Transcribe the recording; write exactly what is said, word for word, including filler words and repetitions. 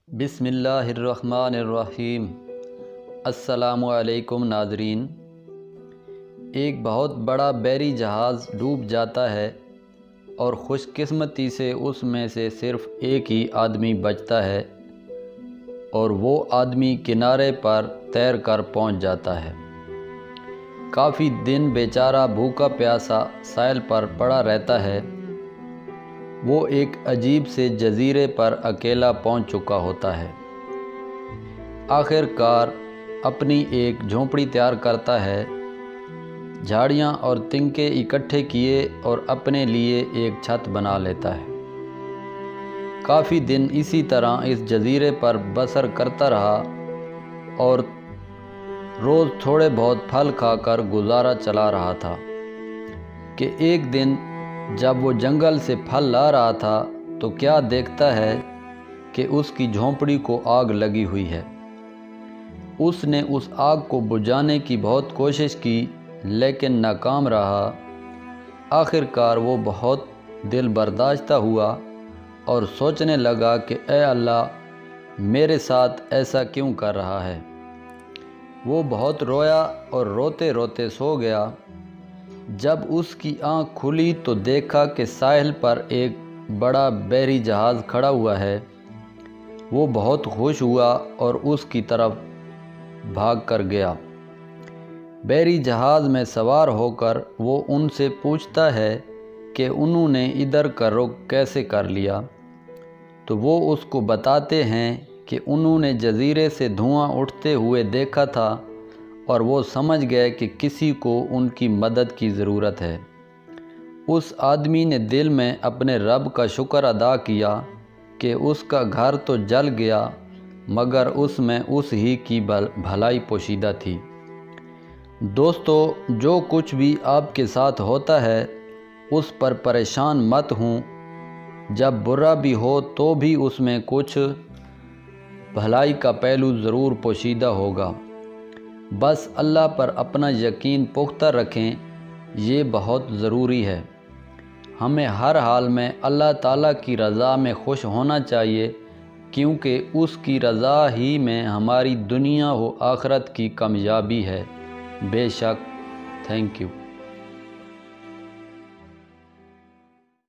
بسم اللہ الرحمن الرحیم۔ السلام علیکم ناظرین۔ ایک بہت بڑا بحری جہاز ڈوب جاتا ہے اور خوش قسمتی سے اس میں سے صرف ایک ہی آدمی بچتا ہے اور وہ آدمی کنارے پر تیر کر پہنچ جاتا ہے۔ کافی دن بیچارہ بھوکا پیاسا ساحل پر پڑا رہتا ہے۔ وہ ایک عجیب سے جزیرے پر اکیلا پہنچ چکا ہوتا ہے۔ آخر کار اپنی ایک جھونپڑی تیار کرتا ہے، جھاڑیاں اور تنکے اکٹھے کیے اور اپنے لیے ایک چھت بنا لیتا ہے۔ کافی دن اسی طرح اس جزیرے پر بسر کرتا رہا اور روز تھوڑے بہت پھل کھا کر گزارا چلا رہا تھا کہ ایک دن جب وہ جنگل سے پھل لا رہا تھا تو کیا دیکھتا ہے کہ اس کی جھونپڑی کو آگ لگی ہوئی ہے۔ اس نے اس آگ کو بجھانے کی بہت کوشش کی لیکن ناکام رہا۔ آخر کار وہ بہت دل برداشتہ ہوا اور سوچنے لگا کہ اے اللہ، میرے ساتھ ایسا کیوں کر رہا ہے۔ وہ بہت رویا اور روتے روتے سو گیا۔ جب اس کی آنکھ کھلی تو دیکھا کہ ساحل پر ایک بڑا بحری جہاز کھڑا ہوا ہے۔ وہ بہت خوش ہوا اور اس کی طرف بھاگ کر گیا۔ بحری جہاز میں سوار ہو کر وہ ان سے پوچھتا ہے کہ انہوں نے ادھر کا رخ کیسے کر لیا، تو وہ اس کو بتاتے ہیں کہ انہوں نے جزیرے سے دھواں اٹھتے ہوئے دیکھا تھا اور وہ سمجھ گئے کہ کسی کو ان کی مدد کی ضرورت ہے۔ اس آدمی نے دل میں اپنے رب کا شکر ادا کیا کہ اس کا گھر تو جل گیا مگر اس میں اس ہی کی بھلائی پوشیدہ تھی۔ دوستو، جو کچھ بھی آپ کے ساتھ ہوتا ہے اس پر پریشان مت ہوں۔ جب برا بھی ہو تو بھی اس میں کچھ بھلائی کا پہلو ضرور پوشیدہ ہوگا۔ بس اللہ پر اپنا یقین پختہ رکھیں، یہ بہت ضروری ہے۔ ہمیں ہر حال میں اللہ تعالیٰ کی رضا میں خوش ہونا چاہیے، کیونکہ اس کی رضا ہی میں ہماری دنیا و آخرت کی کامیابی ہے۔ بے شک۔ Thank you.